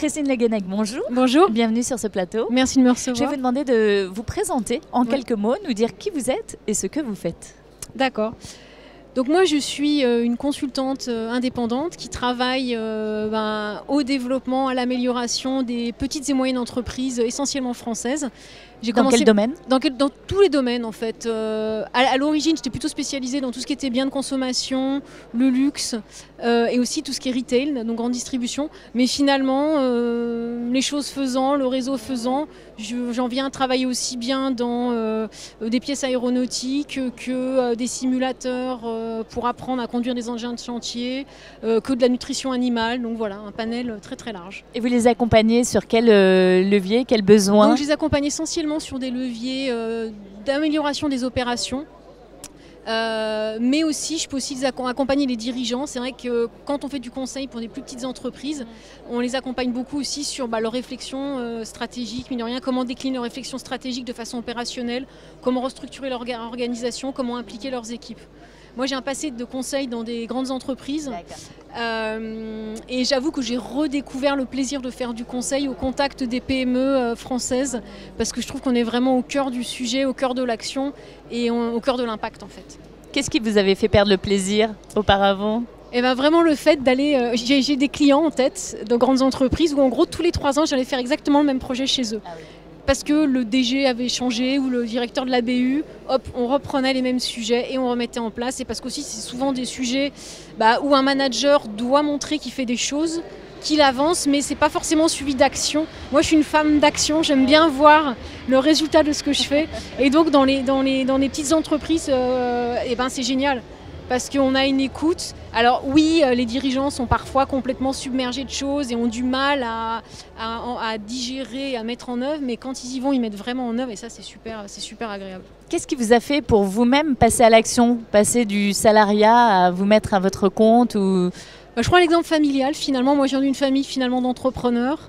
Christine Le Guenec, bonjour. Bonjour. Bienvenue sur ce plateau. Merci de me recevoir. Je vais vous demander de vous présenter en quelques mots, nous dire qui vous êtes et ce que vous faites. D'accord. Donc moi je suis une consultante indépendante qui travaille au développement, à l'amélioration des petites et moyennes entreprises essentiellement françaises. Dans quel domaine ? Dans tous les domaines en fait. À l'origine j'étais plutôt spécialisée dans tout ce qui était biens de consommation, le luxe et aussi tout ce qui est retail, donc grande distribution. Mais finalement, les choses faisant, le réseau faisant, j'en viens à travailler aussi bien dans des pièces aéronautiques que des simulateurs pour apprendre à conduire des engins de chantier, que de la nutrition animale. Donc voilà, un panel très très large. Et vous les accompagnez sur quel levier, quel besoin ? Donc je les accompagne essentiellement sur des leviers d'amélioration des opérations. Mais aussi, je peux aussi accompagner les dirigeants. C'est vrai que quand on fait du conseil pour des plus petites entreprises, on les accompagne beaucoup aussi sur leur réflexion stratégique, mine de rien, comment décliner leur réflexion stratégique de façon opérationnelle, comment restructurer leur organisation, comment impliquer leurs équipes. Moi, j'ai un passé de conseil dans des grandes entreprises et j'avoue que j'ai redécouvert le plaisir de faire du conseil au contact des PME françaises parce que je trouve qu'on est vraiment au cœur du sujet, au cœur de l'action et au cœur de l'impact en fait. Qu'est-ce qui vous avait fait perdre le plaisir auparavant ? Et vraiment le fait d'aller, j'ai des clients en tête de grandes entreprises où en gros tous les 3 ans j'allais faire exactement le même projet chez eux. Ah oui. Parce que le DG avait changé ou le directeur de la BU, hop, on reprenait les mêmes sujets et on remettait en place. Et parce qu'aussi c'est souvent des sujets où un manager doit montrer qu'il fait des choses, qu'il avance, mais c'est pas forcément suivi d'action. Moi je suis une femme d'action, j'aime bien voir le résultat de ce que je fais. Et donc dans les petites entreprises, c'est génial. Parce qu'on a une écoute. Alors oui, les dirigeants sont parfois complètement submergés de choses et ont du mal à digérer, à mettre en œuvre, mais quand ils y vont, ils mettent vraiment en œuvre et ça c'est super agréable. Qu'est-ce qui vous a fait pour vous-même passer à l'action, passer du salariat à vous mettre à votre compte ou... Je prends l'exemple familial finalement. Moi je viens d'une famille finalement d'entrepreneurs.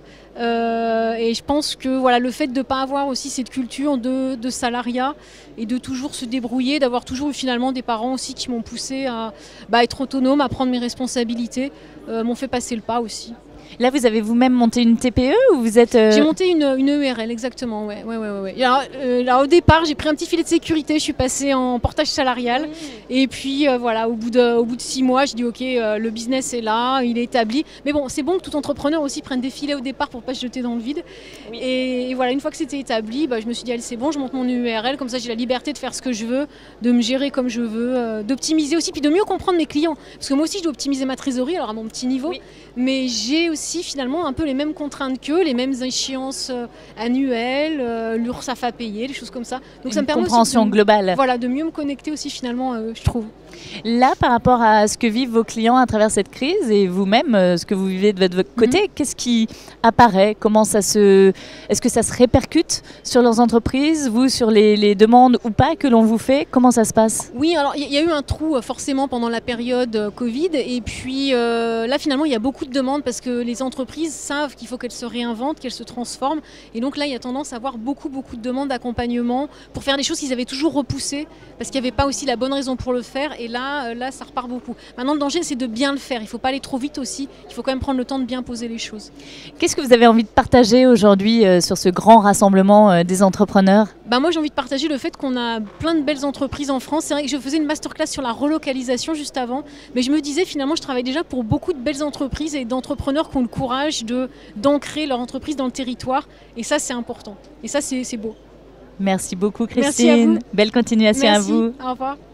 Et je pense que le fait de ne pas avoir aussi cette culture de salariat et de toujours se débrouiller, d'avoir toujours eu finalement des parents aussi qui m'ont poussé à être autonome, à prendre mes responsabilités, m'ont fait passer le pas aussi. Là, vous avez vous-même monté une TPE ou vous êtes... J'ai monté une EURL, exactement. Ouais. Alors, au départ, j'ai pris un petit filet de sécurité, je suis passée en portage salarial. Oui. Et puis, au bout de 6 mois, je dis OK, le business est là, il est établi. Mais bon, c'est bon que tout entrepreneur aussi prenne des filets au départ pour ne pas se jeter dans le vide. Oui. Et voilà, une fois que c'était établi, je me suis dit, allez, c'est bon, je monte mon EURL, comme ça j'ai la liberté de faire ce que je veux, de me gérer comme je veux, d'optimiser aussi, puis de mieux comprendre mes clients. Parce que moi aussi, je dois optimiser ma trésorerie, alors à mon petit niveau. Oui. Mais j'ai aussi finalement un peu les mêmes contraintes qu'eux, les mêmes échéances annuelles, l'URSSAF à payer, les choses comme ça. Donc ça me permet compréhension aussi globale. Voilà, de mieux me connecter aussi finalement, je trouve. Là, par rapport à ce que vivent vos clients à travers cette crise et vous-même, ce que vous vivez de votre côté, qu'est-ce qui apparaît ? Est-ce que ça se répercute sur leurs entreprises, vous, sur les demandes ou pas que l'on vous fait ? Comment ça se passe ? Oui, alors il y a eu un trou forcément pendant la période Covid et puis là finalement il y a beaucoup de demandes parce que les entreprises savent qu'il faut qu'elles se réinventent, qu'elles se transforment et donc là il y a tendance à avoir beaucoup de demandes d'accompagnement pour faire des choses qu'ils avaient toujours repoussées parce qu'il n'y avait pas aussi la bonne raison pour le faire. Et là, ça repart beaucoup. Maintenant, le danger, c'est de bien le faire. Il ne faut pas aller trop vite aussi. Il faut quand même prendre le temps de bien poser les choses. Qu'est-ce que vous avez envie de partager aujourd'hui sur ce grand rassemblement des entrepreneurs ? Moi, j'ai envie de partager le fait qu'on a plein de belles entreprises en France. C'est vrai que je faisais une masterclass sur la relocalisation juste avant. Mais je me disais, finalement, je travaille déjà pour beaucoup de belles entreprises et d'entrepreneurs qui ont le courage d'ancrer leur entreprise dans le territoire. Et ça, c'est important. Et ça, c'est beau. Merci beaucoup, Christine. Merci à vous. Belle continuation. Merci. À vous. Au revoir.